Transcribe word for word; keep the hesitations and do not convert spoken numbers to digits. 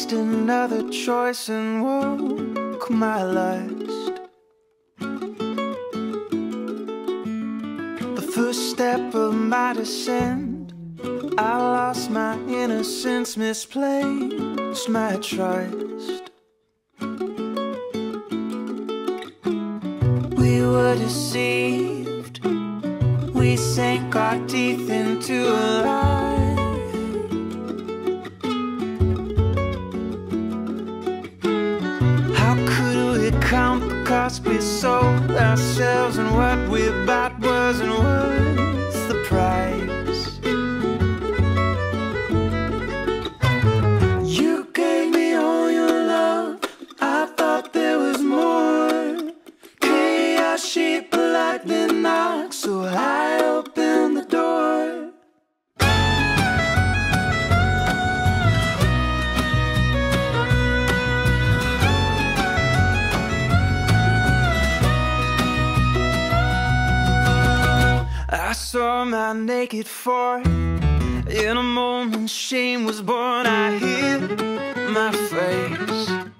just another choice and woke my lust. The first step of my descent, I lost my innocence, misplaced my trust. We were deceived, we sank our teeth into a lie. How could we count the cost we sold ourselves, and what we bought wasn't worth the price? You gave me all your love, I thought there was more. Chaos shaped like the knock, so I opened the door. I saw my naked form. In a moment shame was born. I hid my face.